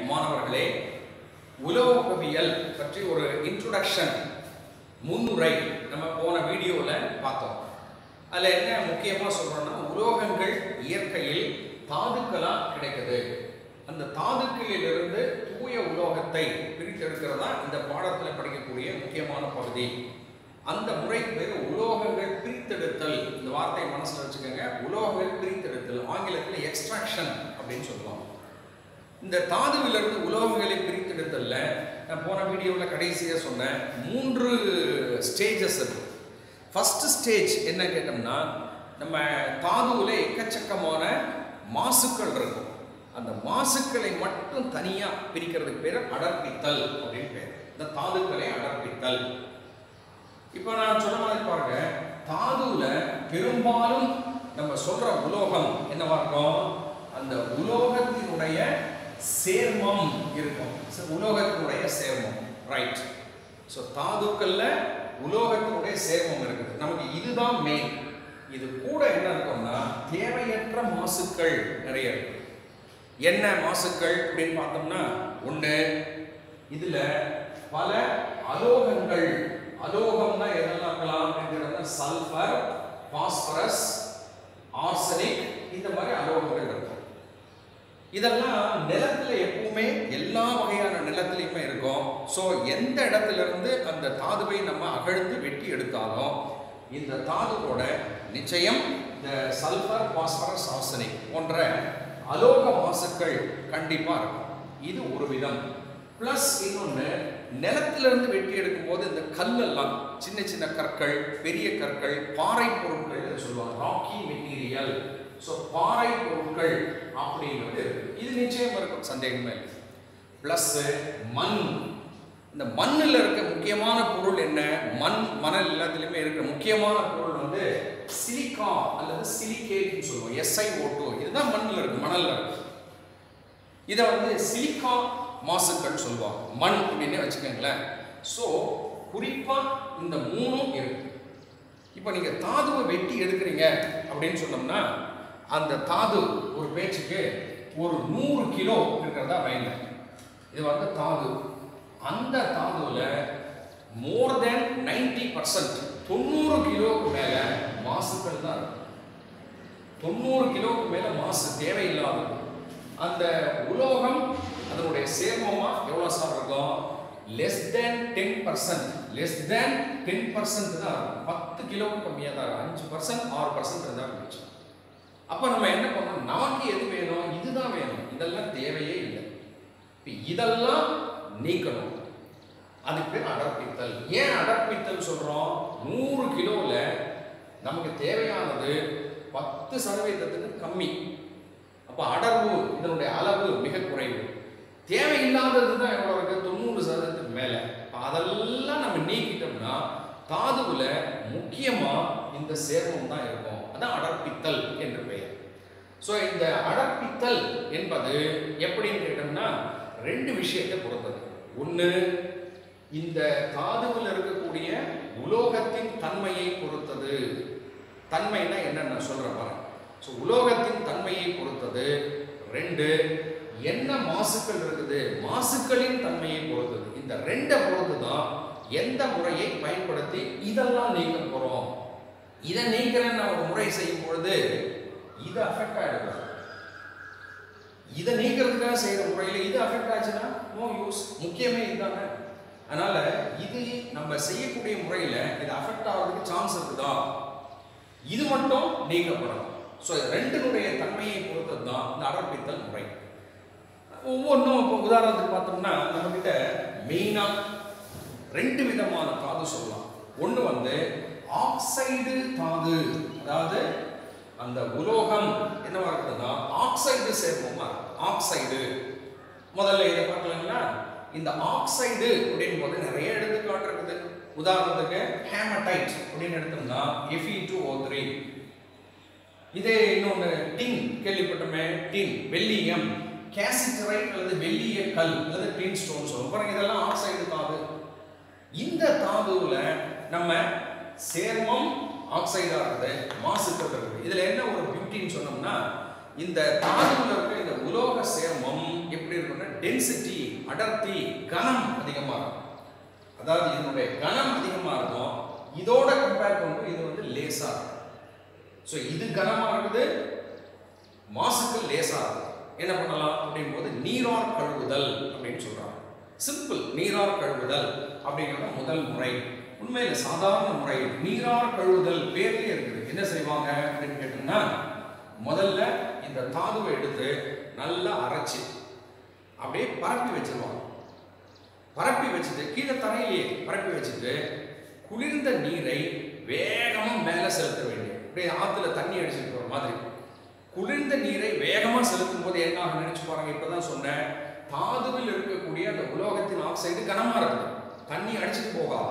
மாணவர்களே, உலோகவியல் பற்றி ஒரு இன்ட்ரோடக்ஷன் முன்னுரை நம்ம போன வீடியோவில் பார்த்தோம். அதில் என்ன முக்கியமாக சொல்கிறோன்னா, உலோகங்கள் இயற்கையில் தாதுக்களாக கிடைக்குது. அந்த தாதுக்களிலிருந்து தூய உலோகத்தை பிரித்தெடுக்கிறதா இந்த பாடத்தில் படிக்கக்கூடிய முக்கியமான பகுதி. அந்த முறைக்கு பேர் உலோகங்கள் பிரித்தெடுத்தல். இந்த வார்த்தையை மனசில் வச்சுக்கோங்க. உலோகங்கள் பிரித்தெடுத்தல், ஆங்கிலத்தில் எக்ஸ்ட்ராக்ஷன் அப்படின்னு சொல்லலாம். இந்த தாதுவிலிருந்து உலோகங்களை பிரித்தெடுத்தல்ல நான் போன வீடியோவில் கடைசியாக சொன்னேன், 3 ஸ்டேஜஸ் இருக்கு. ஃபர்ஸ்ட் ஸ்டேஜ் என்ன கேட்டோம்னா, நம்ம தாதுவில் எக்கச்சக்கமான மாசுக்கள் இருக்கும். அந்த மாசுக்களை மட்டும் தனியாக பிரிக்கிறதுக்கு பேர் அடர்ப்பித்தல் அப்படின்னு பேர். இந்த தாதுக்களை அடர்ப்பித்தல். இப்போ நான் சொன்ன மாதிரி பாருங்க, தாதுவில் பெரும்பாலும் நம்ம சொல்ற உலோகம் என்னவா இருக்கும்? அந்த உலோகத்தினுடைய சேர்மம் இருக்கும். உலோகத்தினுடைய சேர்மம், ரைட்? ஸோ தாதுக்கள்ல உலோகத்தினுடைய சேர்மம் இருக்குது. நமக்கு இதுதான் மெயின். இது கூட என்ன இருக்கும்னா, தேவையற்ற மாசுக்கள் நிறைய இருக்கு. என்ன மாசுக்கள் அப்படின்னு பார்த்தோம்னா, ஒன்று, இதுல பல அலோகங்கள். அலோகம்னா எதெல்லாம் இருக்கலாம்? சல்பர், பாஸ்பரஸ், ஆர்சனிக், இந்த மாதிரி அலோகங்கள் இருக்கும். இதெல்லாம் நிலத்துல எப்பவுமே எல்லா வகையான நிலத்திலையுமே இருக்கும். ஸோ எந்த இடத்துல இருந்து அந்த தாதுவை நம்ம அகழ்ந்து வெட்டி எடுத்தாலும் இந்த தாதுவோட நிச்சயம் இந்த சல்பர், பாஸ்பரஸ், ஆர்சனிக் போன்ற அலோக மாசுக்கள் கண்டிப்பா இருக்கும். இது ஒரு விதம். பிளஸ் இன்னொன்று, நிலத்திலிருந்து வெட்டி எடுக்கும் போது இந்த கல்லெல்லாம் சின்ன சின்ன கற்கள், பெரிய கற்கள், பாறை பொருட்கள் சொல்லுவாங்க, ராக்கி மெட்டீரியல். ஸோ பாறை பொருட்கள் அப்படிங்கிறது இது நிச்சயம் இருக்கும், சந்தேகமே இல்லை. பிளஸ் மண். இந்த மண்ணில் இருக்க முக்கியமான பொருள் என்ன? மணல் எல்லாத்துலேயுமே இருக்கிற முக்கியமான பொருள் வந்து சிலிக்கா அல்லது சிலிகேட்னு சொல்லுவோம், SiO2. இதுதான் மண்ணில் இருக்கு, மணல்ல இருக்கு. இதை வந்து சிலிக்கா மாசுக்கள் சொல்லுவாங்க, மண் அப்படின்னு வச்சுக்கோங்களேன். ஸோ குறிப்பாக இந்த 3ம் இருக்கு. இப்போ நீங்கள் தாதுவை வெட்டி எடுக்கிறீங்க அப்படின்னு சொன்னோம்னா, அந்த தாது ஒரு பேச்சுக்கு ஒரு 100 கிலோ இருக்கிறதா வைங்க. இது வந்து தாது. அந்த தாதுவில் மோர் தென் 90%, 90 கிலோவுக்கு மேலே மாசுக்கள் தான் இருக்கும். 90 கிலோவுக்கு மேலே மாசு தேவையில்லாதது. அந்த உலோகம் அதனுடைய சேர்மமா எவ்வளோ சார் இருக்கும்? Less than 10%. லெஸ் தேன் 10% தான் இருக்கும். 10 கிலோவுக்கு கம்மியாக தான் இருக்கும். 5%, 6% இருந்தால் இருந்துச்சு. அப்போ நம்ம என்ன பண்ணோம்? நமக்கு எது வேணும்? இதுதான் வேணும். இதெல்லாம் தேவையே இல்லை. இப்போ இதெல்லாம் நீக்கணும். அதுக்கு பேர் அடர்ப்பித்தல். ஏன் அடர்ப்பித்தல் சொல்கிறோம்? 100 கிலோவில் நமக்கு தேவையானது 10% கம்மி. அப்போ அடர்வு, இதனுடைய அளவு மிக குறைவு. தேவையில்லாதது தான் எவ்வளோ இருக்கு? 90% மேலே. அதெல்லாம் நம்ம நீக்கிட்டோம்னா தாதுவில் முக்கியமாக இந்த சேர்மம் தான் இருக்கும். அதான் அடர்ப்பித்தல் என்று பெயர். ஸோ இந்த அடர்ப்பித்தல் என்பது எப்படின்னு கேட்டோம்னா, 2 விஷயத்தை பொறுத்தது. ஒன்று, இந்த தாதுவில் இருக்கக்கூடிய உலோகத்தின் தன்மையை பொறுத்தது. தன்மைனா என்னன்னு சொல்றேன் பாருங்க. ஸோ உலோகத்தின் தன்மையை பொறுத்தது. 2, என்ன மாசுக்கள் இருக்குது, மாசுக்களின் தன்மையை பொறுத்தது. இந்த 2 பொறுத்து தான் எந்த முறையை பயன்படுத்தி இதெல்லாம் நீக்க போறோம். இதை நீக்கிறேன்னு ஒரு முறை செய்யும் பொழுது இது அஃபெக்ட் ஆகிடும். இதை நீக்கிறதுக்காக செய்யற முறையில் இது அஃபெக்ட் ஆச்சுன்னா நோ யூஸ். முக்கியமே இதுதானே. அதனால இது நம்ம செய்யக்கூடிய முறையில் இது அஃபெக்ட் ஆகிறதுக்கு சான்ஸ் இருக்குதா, இது மட்டும் நீக்கப்படும். ஸோ 2னுடைய தன்மையை பொறுத்தது தான் இந்த அடர்ப்பித்தல் முறை. ஒவ்வொன்றும் இப்போ உதாரணத்துக்கு பார்த்தோம்னா, நம்மகிட்ட மெயினாக 2 விதமான தாது சொல்லலாம். ஒன்று வந்து ஆக்சைடு தாது. அதாவது அந்த உலோகம் என்னவா இருக்குதுன்னா ஆக்சைடு சேர்மமா இருக்கு. ஆக்சைடு முதல்ல இதை பார்க்கலாங்களா? இந்த ஆக்சைடு அப்படின் போது நிறைய எடுத்துக்காட்டு இருக்குது. உதாரணத்துக்கு ஹேமடைட் அப்படின்னு எடுத்தோம்னா Fe2O3. இதே இன்னொன்று டின் கேள்விப்பட்டோமே, டின், வெள்ளியம், கேசிட்டரைட் அல்லது வெள்ளிய கல் அல்லது டின் ஸ்டோன் சொல்லுவோம் பாருங்க. இதெல்லாம் ஆக்சைடு தாது. இந்த தாதுவில் நம்ம சேர்மம் ஆக்சைடா இருக்குது, மாசுக்கள் இருக்குது. இதில் என்ன ஒரு பியூட்டின்னு சொன்னோம்னா, இந்த தாதுவில் இருக்க இந்த உலோக சேர்மம் எப்படி இருக்குன்னா டென்சிட்டி, அடர்த்தி, கனம் அதிகமாக இருக்கும். அதாவது இதனுடைய கனம் அதிகமாக இருக்கும். இதோட கம்பேர் பண்ணும்போது இது வந்து லேசா இருக்கும். ஸோ இது கனமாக இருக்குது, மாசுக்கள் லேசா இருக்கும். என்ன பண்ணலாம் அப்படிங்கும்போது நீரார் கழுவுதல் அப்படின்னு சொல்றாங்க. சிம்பிள், நீரார் கழுவுதல் அப்படிங்கிற முதல் முறை. உண்மையில சாதாரண முறை. நீரார் கழுவுதல் பேர்லயே இருக்குது. என்ன செய்வாங்க அப்படின்னு கேட்டீங்கன்னா, முதல்ல இந்த தாதுவை எடுத்து நல்லா அரைச்சி அப்படியே பரப்பி வச்சிருவாங்க. பரப்பி வச்சுட்டு கீழே தரையிலேயே பரப்பி வச்சுட்டு குளிர்ந்த நீரை வேகமாக மேலே செலுத்த வேண்டிய, அப்படியே ஆற்றுல தண்ணி அடிச்சுட்டு போகிற மாதிரி குளிர்ந்த நீரை வேகமாக செலுத்தும் போது என்ன நினைச்சு பாருங்க. இப்பதான் சொன்னேன், தாதுவில் இருக்கக்கூடிய அந்த உலோகத்தின் ஆக்சைடு கனமா இருக்குது, தண்ணி அடிச்சுட்டு போகாது.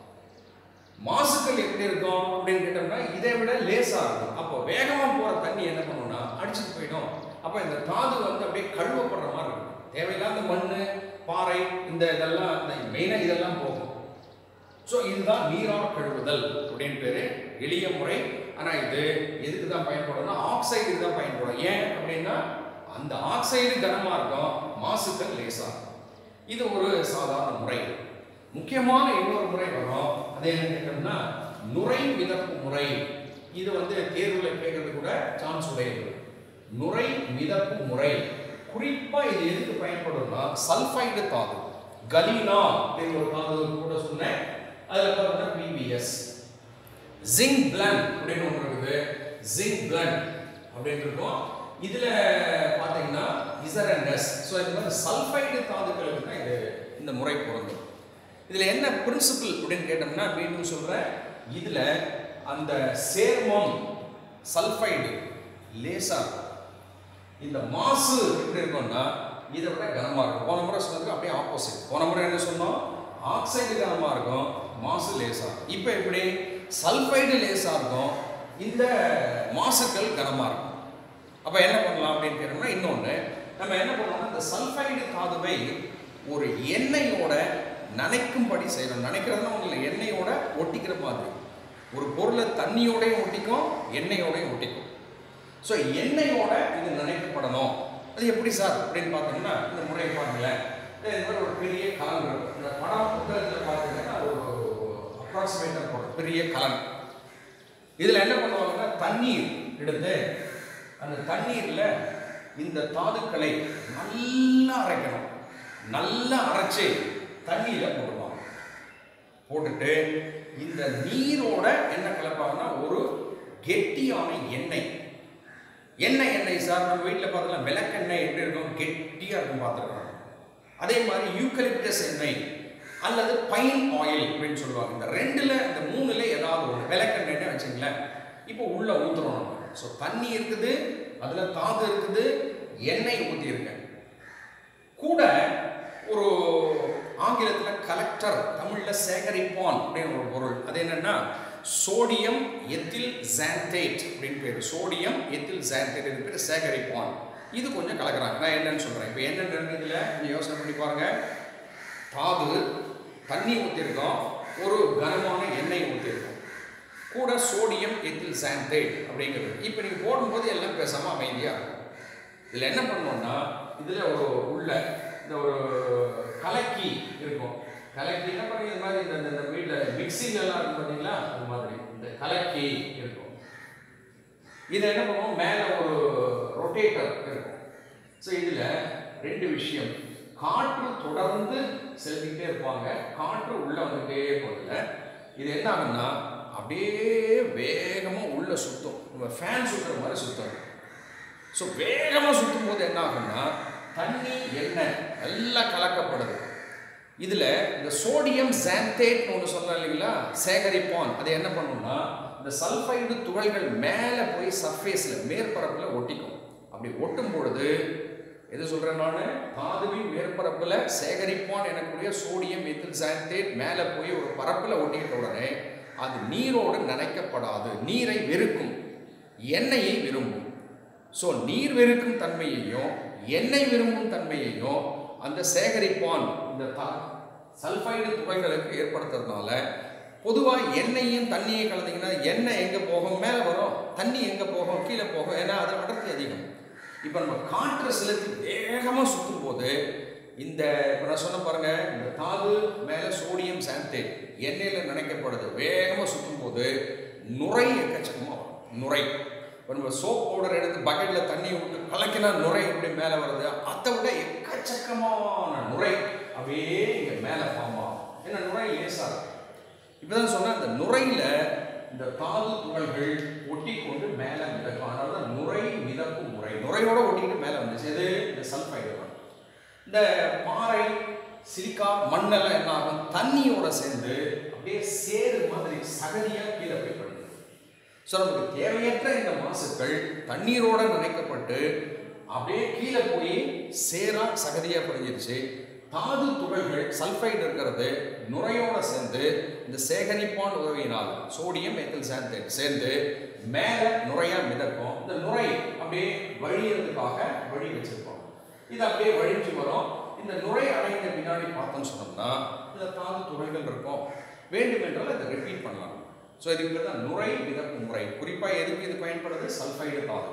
மாசுக்கள் எப்படி இருக்கும் அப்படின்னு கேட்டோம்னா இதை விட லேசா இருக்கும். அப்போ வேகமா போற தண்ணி என்ன பண்ணும்னா அடிச்சுட்டு போயிடும். அப்ப இந்த தாது வந்து அப்படியே கழுவப்படுற மாதிரி இருக்கும். தேவையில்லாத மண்ணு, பாறை, இந்த இதெல்லாம் மெயினா இதெல்லாம் போகும். ஸோ இதுதான் நீரார் கழுவுதல் அப்படின்னு பேரு. எளிய முறை. ஆனா இது எதுக்கு தான் பயன்படும்னா ஆக்சைடு தான் பயன்படும். ஏன் அப்படின்னா அந்த ஆக்சைடு கனமா இருக்கும், மாசுக்கள் லேசா இருக்கும். இது ஒரு சாதாரண முறை. முக்கியமான இன்னொரு முறை வரும். அது என்ன கேட்டோம்னா நுரை மிதப்பு முறை. இது வந்து தேர்வுல கேட்கறது கூட சான்ஸ் உடையது. நுரை மிதப்பு முறை குறிப்பா இது எதுக்கு பயன்படும்னா சல்பைடு தாது, கலீனா அப்படிங்கிற ஒரு தாது கூட சொன்னேன். அதுல பார்த்தா PBS, ஜிங்க் பிளண்ட் அப்படின்னு ஒன்று இருக்குது. ஜிங்க் பிளண்ட் அப்படின்னு இருக்கும். இதுல பாத்தீங்கன்னா ZnS. ஸோ இது மாதிரி சல்பைடு தாதுக்களுக்கு தான் இது இந்த முறை பொருந்தும். இதுல என்ன பிரின்சிபிள் அப்படின்னு கேட்டோம்னா மீண்டும் சொல்றேன், இதுல அந்த சேர்மம் சல்பைடு லேசா இருக்கும். இந்த மாசு எப்படி இருக்கும்னா இதை விட கனமா இருக்கும். போன முறை சொன்னதுக்கு அப்படியே ஆப்போசிட். போன முறை என்ன சொன்னோம், ஆக்சைடு கனமா இருக்கும், மாசு லேசா. இப்போ எப்படி சல்பைடு லேசா இருக்கும், இந்த மாசுக்கள் கனமா இருக்கும். அப்ப என்ன பண்ணலாம் அப்படின்னு கேட்டோம்னா இன்னொன்று நம்ம என்ன பண்ணோம்னா இந்த சல்பைடு தாதுவை ஒரு எண்ணெயோட நனைக்கும்படி செய்யணும். நனைக்கிறதுனா உங்களுக்கு எண்ணெயோட ஒட்டிக்கிற மாதிரி. ஒரு பொருளை தண்ணியோடையும் ஒட்டிக்கும், எண்ணெயோடையும் ஒட்டிக்கும். ஸோ எண்ணெயோட இது நனைக்கப்படணும். அது எப்படி சார் அப்படின்னு பார்த்தோம்னா இந்த முறையை பாருங்களேன். இது மாதிரி ஒரு பெரிய கலன் இருக்கும். இந்த படம் புத்தகத்தில் பார்த்தீங்கன்னா ஒரு அப்ராக்சிமேட்டாக போடும் பெரிய கலன். இதில் என்ன பண்ணுவாங்கன்னா தண்ணீர் எடுத்து அந்த தண்ணீரில் இந்த தாதுக்களை நல்லா அரைக்கணும். நல்லா அரைச்சி தண்ணியில் போடுவாங்க. போட்டுட்டு இந்த நீரோட என்ன கலப்பாங்கன்னா ஒரு கெட்டியான எண்ணெய். எண்ணெய் சார் நம்ம வீட்டில் பார்த்தோம்னா விளக்கெண்ணெய் எப்படி இருக்கும், கெட்டியாக இருக்கும் பார்த்துருக்காங்க. அதே மாதிரி யூக்கலிப்டஸ் எண்ணெய் அல்லது பைன் ஆயில் அப்படின்னு சொல்லுவாங்க. இந்த ரெண்டுல இந்த மூணுல ஏதாவது ஒன்று. விளக்கெண்ணெய் வச்சுங்களேன், இப்போ உள்ள ஊற்றுறோம் நம்ம. ஸோ தண்ணி இருக்குது, அதுல தாது இருக்குது, எண்ணெய் ஊற்றிருக்க கூட ஒரு ஆங்கிலத்தில் கலெக்டர், தமிழ்ல சேகரிப்பான் அப்படின்னு ஒரு பொருள். அது என்னன்னா சோடியம் எத்தில் சாந்தேட் அப்படின்னு பேர். சோடியம் எத்தில் சாந்தேட் இது பேர் சேகரிப்பான். இது கொஞ்சம் கலக்கிறாங்க. நான் என்னன்னு சொல்றேன். இப்போ என்னென்ன இதில் யோசனை பண்ணி பாருங்க. தாது தண்ணி ஊற்றிருக்கோம், ஒரு கனமான எண்ணெய் ஊற்றிருக்கோம், கூட சோடியம் எத்தில் சாந்தேட் அப்படிங்கிறது. இப்போ நீங்கள் போடும்போது எல்லாம் பேசாமல் அமைதியாக இருக்கும். இதில் என்ன பண்ணோம்னா இதில் ஒரு உள்ள இந்த ஒரு கலக்கி இருக்கும். கலக்கி என்ன பண்ணி இது மாதிரி இந்த வீட்டில் மிக்சிங்கெல்லாம் இருக்கும் பார்த்தீங்களா, அது மாதிரி இந்த கலக்கி இருக்கும். இதை என்ன பண்ணுவோம், மேலே ஒரு ரொட்டேட்டர் இருக்கும். ஸோ இதில் ரெண்டு விஷயம். காற்று தொடர்ந்து செலுத்திக்கிட்டே இருப்பாங்க, காற்று உள்ள வந்துட்டே போதில்லை. இது என்ன ஆகுன்னா அப்படியே வேகமாக உள்ள சுற்றும். நம்ம ஃபேன் சுற்றுற மாதிரி சுற்றும். ஸோ வேகமாக சுற்றும் போது என்ன ஆகுன்னா தண்ணி எண்ணெய் எல்லாம் கலக்கப்படுது. இதில் இந்த சோடியம் சாந்தேட்னு ஒன்று சொன்னோம் இல்லைங்களா, சேகரிப்பான். அது என்ன பண்ணும்னா இந்த சல்ஃபைடு துகள்கள் மேலே போய் சர்ஃபேஸில் மேற்பரப்பில் ஒட்டிக்கும். அப்படி ஒட்டும் பொழுது எது சொல்கிறேன் நான், தாதுவின் மேற்பரப்பில் சேகரிப்பான் எனக்கூடிய சோடியம் எத்தில் சாந்தேட் மேலே போய் ஒரு பரப்பில் ஒட்டிக்கிட்ட உடனே அது நீரோடு நனைக்கப்படாது, நீரை வெறுக்கும், எண்ணெயை விரும்பும். ஸோ நீர் வெறுக்கும் தன்மையையும் எண்ணெய் விரும்பும் தன்மையையும் அந்த சேகரிப்பான் இந்த சல்ஃபைடு துகள்களுக்கு ஏற்படுத்துறதுனால பொதுவாக எண்ணெயும் தண்ணியை கலந்தீங்கன்னா எண்ணெய் எங்கே போகும், மேலே வரும், தண்ணி எங்கே போகும், கீழே போகும். ஏன்னா அது அடர்த்தி அதிகம். இப்போ நம்ம காற்றை செலுத்தி வேகமாக சுற்றும் போது இந்த இப்போ நான் சொன்ன பாருங்க, இந்த தாது மேலே சோடியம் சாந்தேட் எண்ணெயில் நினைக்கப்படுது, வேகமாக சுற்றும் போது நுரை எக்கச்சக்கமாக வரும். நுரை இப்போ நம்ம சோப் பவுடர் எடுத்து பக்கெட்டில் தண்ணி விட்டு கலக்கினா நுரை எப்படி மேலே வருது, அதை விட எக்கச்சக்கமான நுரை அப்படியே இங்கே மேலே ஃபார்ம் ஆகும். ஏன்னா நுரை லேசாக இருக்கும். இப்போ தான் சொன்னால் இந்த நுரையில் இந்த தாது துகள்கள் ஒட்டி கொண்டு மேலே மிதக்கும். அதனால தான் நுரை மிதப்பு முறை. நுரையோட ஒட்டிக்கிட்டு மேலே வந்துச்சு. எது? இந்த சல்ஃபைடு. இந்த பாறை சிலிக்கா மண்ணெல்லாம் என்ன ஆகும், தண்ணியோட சேர்ந்து அப்படியே சேரு மாதிரி சகதியாக கீழே போய் படுது. ஸோ நமக்கு தேவையற்ற இந்த மாசுக்கள் தண்ணீரோட நினைக்கப்பட்டு அப்படியே கீழே போய் சேரா சகதியாக படிஞ்சிருச்சு. தாது துகள்கள் சல்ஃபைடு இருக்கிறது நுரையோட சேர்ந்து இந்த சேகரிப்பான் உதவியினால் சோடியம் எத்தில் சாந்தேட் சேர்ந்து மேலே நுரையா மிதக்கும். இந்த நுரை அப்படியே வழியறதுக்காக வழி வச்சிருக்கோம். இது அப்படியே வழிஞ்சு வரும். இந்த நுரை அடைந்த பின்னாடி பார்த்தோம்னு சொன்னோம்னா இந்த தாது துகள்கள் இருக்கும். வேண்டுமென்றால் இதை ரிப்பீட் பண்ணலாம். ஸோ இதுக்கு தான் நுரை மிதப்பு முறை. குறிப்பாக எதுக்கு இது பயன்படுது? சல்ஃபைடு தாது.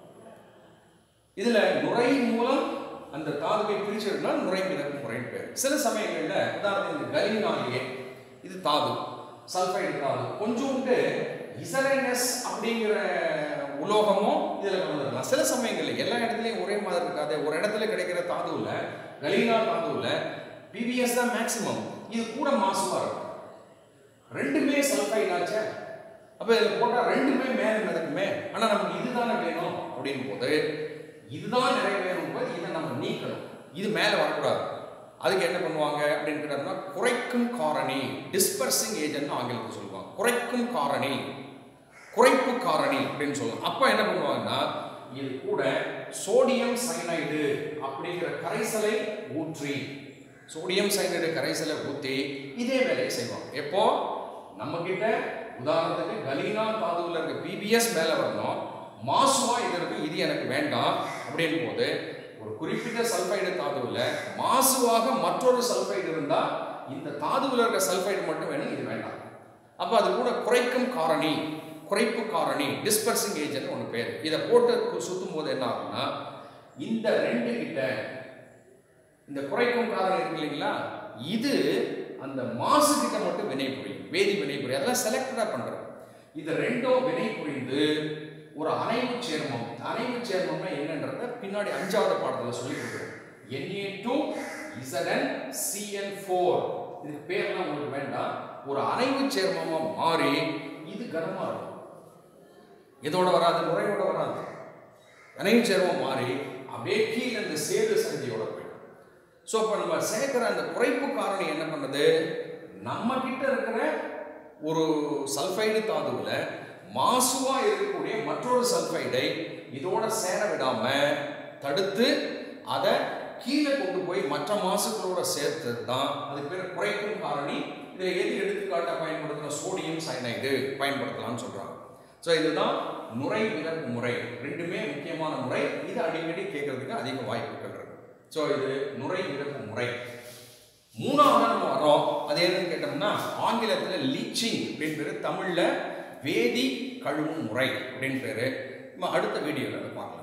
இதில் நுரை மூலம் அந்த தாதுவை பிரிச்சதுனா நுரை மிதப்பு முறைன்னு பேர். சில சமயங்களில் உதாரணத்துக்கு கலினாலேயே இது தாது, சல்ஃபைடு தாது, கொஞ்சோண்டு இசரேனஸ் அப்படிங்கிற உலோகமும் இதில் கலந்துருக்கலாம். சில சமயங்களில் எல்லா இடத்துலையும் ஒரே மாதிரி இருக்காது. ஒரு இடத்துல கிடைக்கிற தாதுவில் கலினா தாதுவில் பிவிஎஸ் தான் மேக்சிமம். இது கூட மாசுவாக இருக்கும். ரெண்டுமே சல்ஃபைடு ஆச்சு. அப்போ இதில் போட்டால் ரெண்டுமே மேலே மிதக்குமே. ஆனால் நமக்கு இதுதானே வேணும் அப்படின் போது இதுதான் நிறைவேறும் போது இதை நம்ம நீக்கணும். இது மேலே வரக்கூடாது. அதுக்கு என்ன பண்ணுவாங்க அப்படின்னு கேட்டாங்கன்னா குறைக்கும் காரணி, டிஸ்பர்சிங் ஏஜென்ட் ஆங்கிலத்தில் சொல்லுவாங்க. குறைக்கும் காரணி, குறைப்பு காரணி அப்படின்னு சொல்லுவாங்க. அப்போ என்ன பண்ணுவாங்கன்னா இது கூட சோடியம் சயனைடு அப்படிங்கிற கரைசலை ஊற்றி, சோடியம் சயனைடு கரைசலை ஊற்றி இதே வேலையை செய்வாங்க. எப்போ நம்ம கிட்ட உதாரணத்துக்கு கலீனா தாதுவில் இருக்க பிபிஎஸ் மேலே வரணும், மாசுவா இது இருக்கு, இது எனக்கு வேண்டாம் அப்படின்னு போது ஒரு குறிப்பிட்ட சல்ஃபைடு தாதுவில் மாசுவாக மற்றொரு சல்ஃபைடு இருந்தால் இந்த தாதுவில் இருக்க சல்ஃபைடு மட்டும் வேணும், இது வேண்டாம். அப்போ அது கூட குறைக்கும் காரணி, குறைப்பு காரணி, டிஸ்பர்சிங் ஏஜென்ட் ஒன்று பேர். இதை போட்டு சுற்றும் போது என்ன ஆகும்னா இந்த ரெண்டு கிட்ட இந்த குறைக்கும் காரணி இருக்கு இல்லைங்களா, இது அந்த மாசு கிட்ட மட்டும் வினை புரியும், வேதி வினை புரியும். அதெல்லாம் செலக்டடாக பண்ணுறோம். இது ரெண்டும் வினை புரிந்து ஒரு அணைவு சேர்மம். அணைவு சேர்மம்னா என்னன்றத பின்னாடி 5வது பாடத்தில் சொல்லி கொடுக்குறோம். Na2ZnCl4 இதுக்கு பேர்லாம் உங்களுக்கு வேண்டாம். ஒரு அணைவு சேர்மமா மாறி இது கனமா இருக்கும். இதோட வராது, நுரையோட வராது. அணைவு சேர்மம் மாறி அப்படியே கீழே இந்த சேது சந்தியோட போயிடும். ஸோ இப்போ நம்ம சேர்க்கிற அந்த குறைப்பு காரணி என்ன பண்ணுது, நம்ம கிட்ட இருக்கிற ஒரு சல்ஃபைடு தாதுவில் மாசுவா இருக்கக்கூடிய மற்றொரு சல்ஃபைடை இதோட சேர விடாம தடுத்து அதை கீழே கொண்டு போய் மற்ற மாசுக்களோட சேர்த்து தான் அதுக்கு பேர் குறைக்கும் காரணி. இதில் எது எடுத்துக்காட்டாக பயன்படுத்துகிற சோடியம் சயனைடு பயன்படுத்தலாம்னு சொல்கிறாங்க. ஸோ இதுதான் நுரை மிதப்பு முறை. ரெண்டுமே முக்கியமான முறை. இது அடிக்கடி கேட்கறதுக்கு அதிக வாய்ப்புகள் இருக்கு. ஸோ இது நுரை மிதப்பு முறை. 3வது நம்ம வரோம். அது என்னன்னு கேட்டோம்னா ஆங்கிலத்தில் லீச்சிங் அப்படின்னு பேர், தமிழில் வேதி கழுவும் முறை அப்படின்னு பேர். நம்ம அடுத்த வீடியோவில் பார்க்கலாம்.